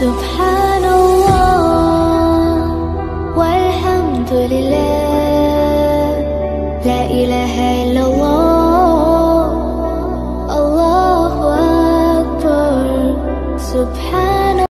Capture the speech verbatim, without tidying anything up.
سبحان الله والحمد لله لا إله إلا الله الله أكبر سبحان